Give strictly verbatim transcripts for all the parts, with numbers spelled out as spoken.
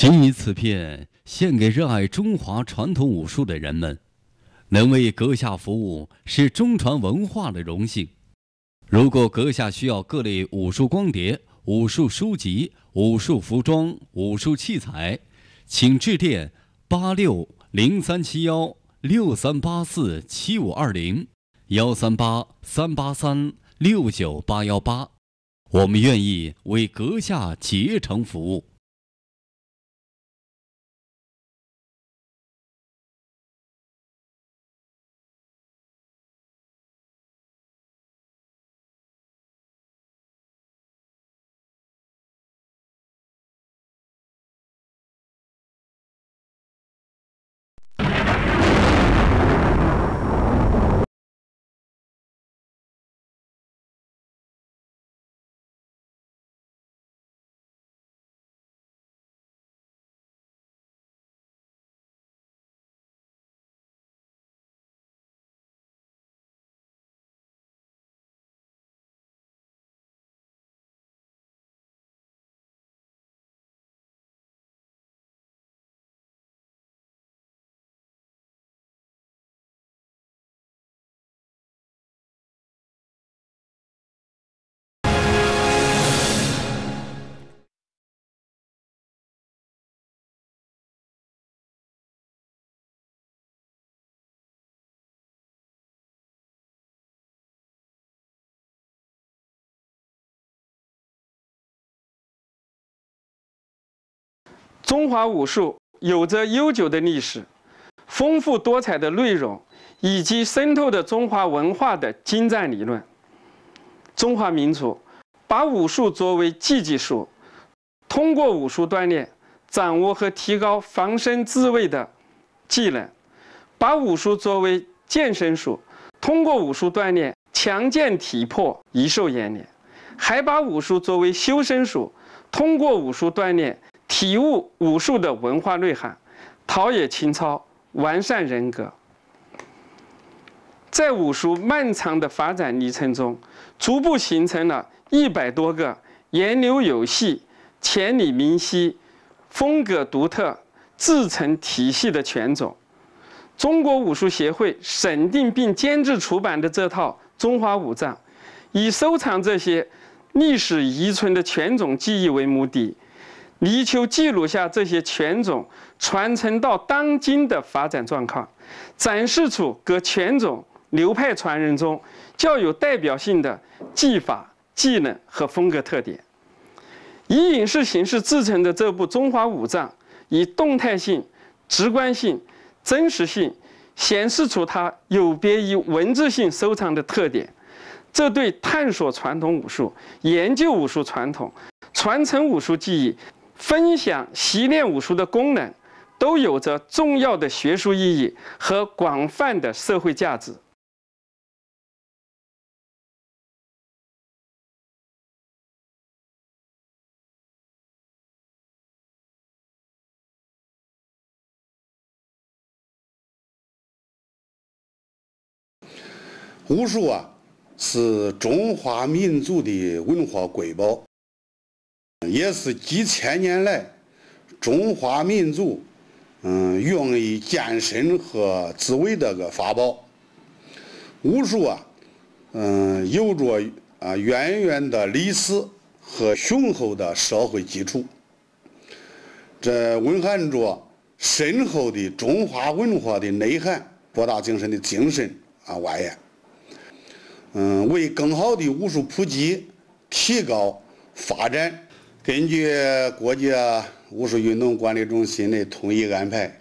谨以此片献给热爱中华传统武术的人们，能为阁下服务是中传文化的荣幸。如果阁下需要各类武术光碟、武术书籍、武术服装、武术器材，请致电八六零三七幺六三八四七五二零幺三八三八三六九八幺八，我们愿意为阁下竭诚服务。 中华武术有着悠久的历史、丰富多彩的内容，以及渗透的中华文化的精湛理论。中华民族把武术作为技技术，通过武术锻炼掌握和提高防身自卫的技能；把武术作为健身术，通过武术锻炼强健体魄、益寿延年；还把武术作为修身术，通过武术锻炼体悟武术的文化内涵，陶冶情操，完善人格。在武术漫长的发展历程中，逐步形成了一百多个源流有系、潜力明晰、风格独特、自成体系的拳种。中国武术协会审定并监制出版的这套中华武藏，以收藏这些历史遗存的拳种技艺为目的，力求记录下这些拳种传承到当今的发展状况，展示出各拳种流派传人中较有代表性的技法、技能和风格特点。以影视形式制成的这部中华武藏，以动态性、直观性、真实性显示出它有别于文字性收藏的特点。这对探索传统武术、研究武术传统、传承武术技艺、分享习练武术的功能，都有着重要的学术意义和广泛的社会价值。 武术啊，是中华民族的文化瑰宝，也是几千年来中华民族嗯用于健身和自卫的个法宝。武术啊，嗯有着啊渊源的历史和雄厚的社会基础，这蕴含着深厚的中华文化的内涵，博大精深的精神啊外延。嗯，为更好的武术普及、提高发展，根据国家武术运动管理中心的统一安排，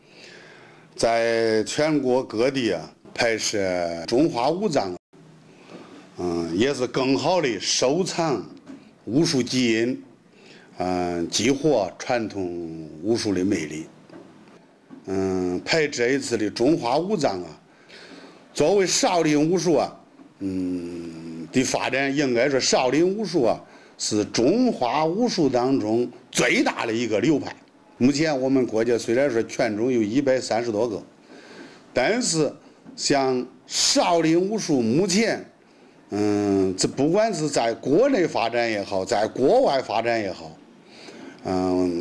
在全国各地啊拍摄中华武藏，嗯，也是更好的收藏武术基因，嗯，激活传统武术的魅力。嗯，拍这一次的中华武藏啊，作为少林武术啊。嗯的发展，应该说少林武术啊是中华武术当中最大的一个流派。目前我们国家虽然说拳种有一百三十多个，但是像少林武术目前，嗯，这不管是在国内发展也好，在国外发展也好，嗯，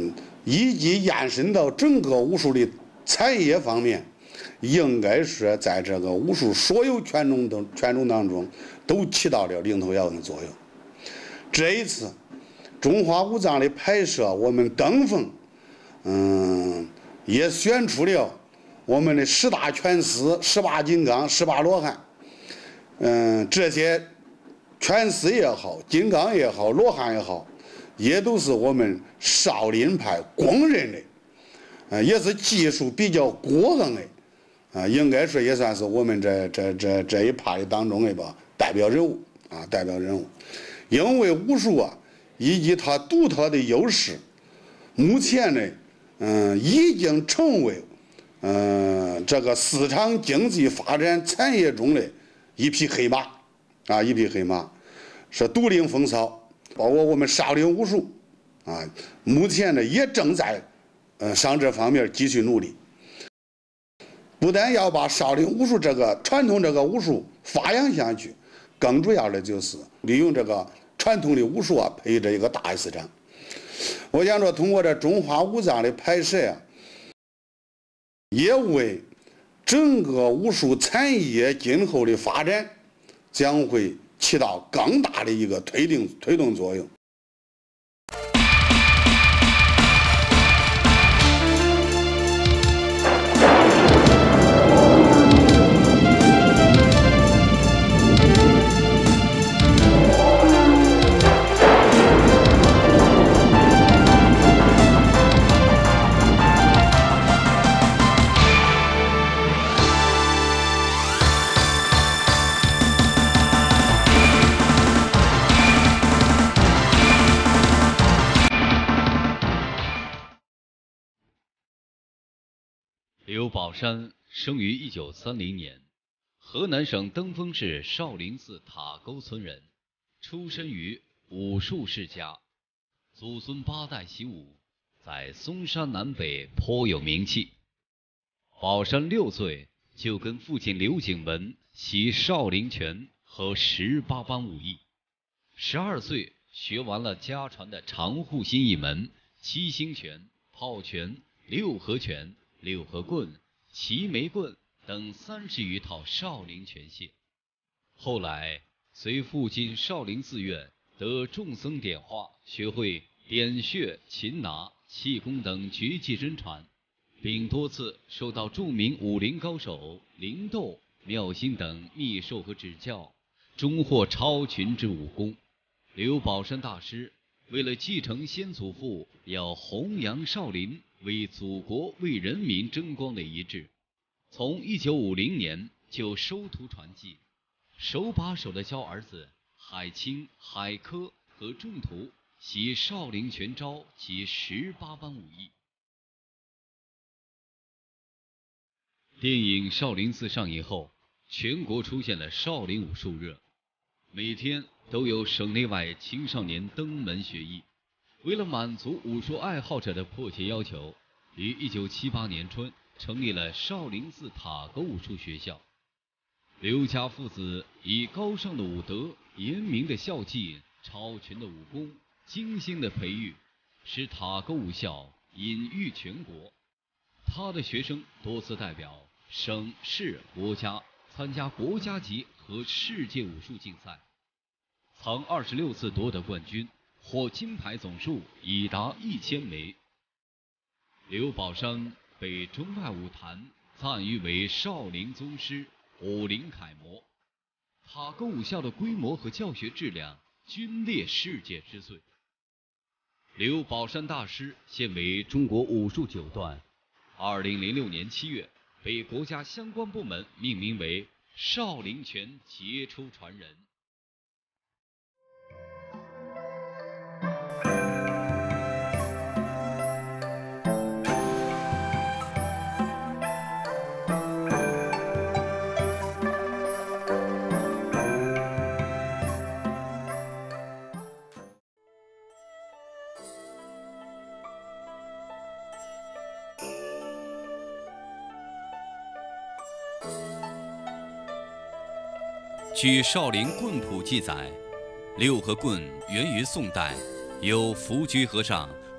以及延伸到整个武术的产业方面，应该说在这个武术所有权种的权种当中都起到了领头羊的作用。这一次中华武藏的拍摄，我们登峰，嗯，也选出了我们的十大拳师、十八金刚、十八罗汉，嗯，这些拳师也好，金刚也好，罗汉也好，也都是我们少林派公认的，呃，也是技术比较过硬的，啊、呃，应该说也算是我们这这这这一派当中的吧代表人物啊，代表人物。因为武术啊，以及它独特的优势，目前呢，嗯、呃，已经成为，嗯、呃，这个市场经济发展产业中的一匹黑马，啊，一匹黑马，是独领风骚。包括我们少林武术，啊，目前呢也正在，呃，向这方面继续努力。不但要把少林武术这个传统这个武术发扬下去，更主要的就是利用这个传统的武术啊，配这一个大市场。我想说，通过这中华武藏的拍摄啊，也为整个武术产业今后的发展将会起到更大的一个推动推动作用。 刘宝山生于一九三零年，河南省登封市少林寺塔沟村人，出身于武术世家，祖孙八代习武，在嵩山南北颇有名气。宝山六岁就跟父亲刘景文习少林拳和十八般武艺，十二岁学完了家传的长护心一门、七星拳、炮拳、六合拳、六合棍、齐眉棍等三十余套少林拳械。后来随父亲少林寺院得众僧点化，学会点穴、擒拿、气功等绝技真传，并多次受到著名武林高手灵斗、妙心等秘授和指教，终获超群之武功。刘宝山大师为了继承先祖父要弘扬少林，为祖国为人民争光的遗志，从一九五零年就收徒传技，手把手地教儿子海清、海科和众徒习少林拳招及十八般武艺。电影《少林寺》上映后，全国出现了少林武术热，每天都有省内外青少年登门学艺。为了满足武术爱好者的迫切要求，于一九七八年春成立了少林寺塔沟武术学校。刘家父子以高尚的武德、严明的校纪、超群的武功、精心的培育，使塔沟武校隐喻全国。他的学生多次代表省市国家参加国家级和世界武术竞赛，曾二十六次夺得冠军，获金牌总数已达一千枚。刘宝山被中外武坛赞誉为少林宗师、武林楷模，塔沟武校的规模和教学质量均列世界之最。刘宝山大师现为中国武术九段，二零零六年七月被国家相关部门命名为少林拳杰出传人。据《少林棍谱》记载，六合棍源于宋代，由福居和尚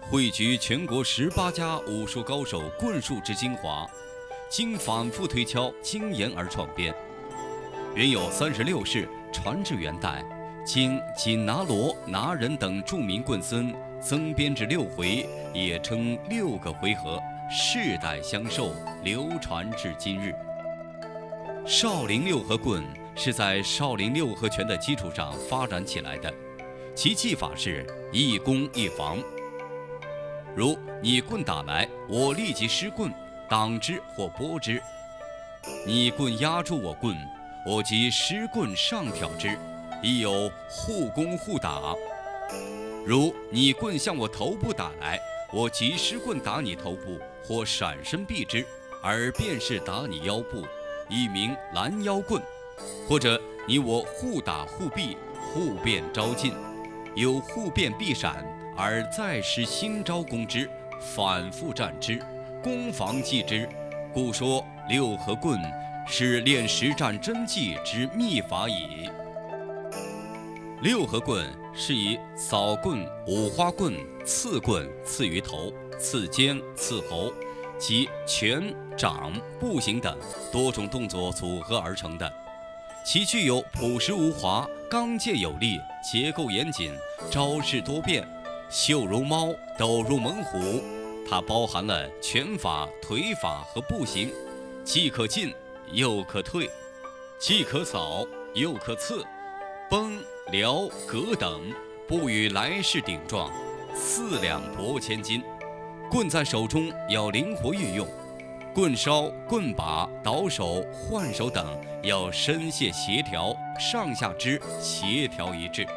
汇聚全国十八家武术高手棍术之精华，经反复推敲精研而创编。原有三十六式，传至元代，经紧拿罗、拿人等著名棍僧增编至六回，也称六个回合，世代相授，流传至今日。少林六合棍是在少林六合拳的基础上发展起来的，其技法是一攻一防。如你棍打来，我立即施棍，挡之或拨之；你棍压住我棍，我即施棍上挑之，亦有互攻互打。如你棍向我头部打来，我即施棍打你头部，或闪身避之，而便是打你腰部，一名拦腰棍；或者你我互打互避，互变招进，有互变避闪，而再施新招攻之，反复战之，攻防继之。故说六合棍是练实战真技之秘法矣。六合棍是以扫棍、五花棍、刺棍、刺于头、刺肩、刺喉及拳、掌、步行等多种动作组合而成的。其具有朴实无华、刚健有力、结构严谨、招式多变、秀如猫、抖如猛虎。它包含了拳法、腿法和步行，既可进又可退，既可扫又可刺，崩、撩、格等，不与来势顶撞，四两拨千斤。棍在手中要灵活运用，棍梢、棍把、倒手、换手等要身械协调，上下肢协调一致。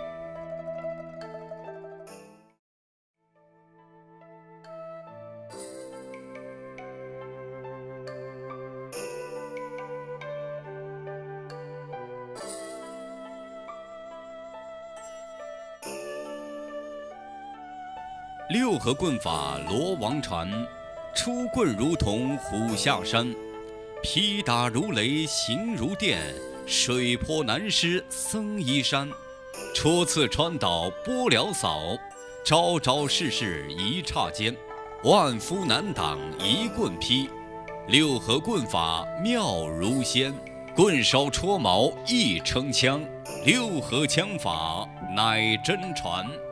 六合棍法罗王传，出棍如同虎下山，劈打如雷行如电，水泊难施僧衣山。戳刺穿倒拨撩扫，招招式式一刹间，万夫难挡一棍劈。六合棍法妙如仙，棍梢戳毛一称枪，六合枪法乃真传。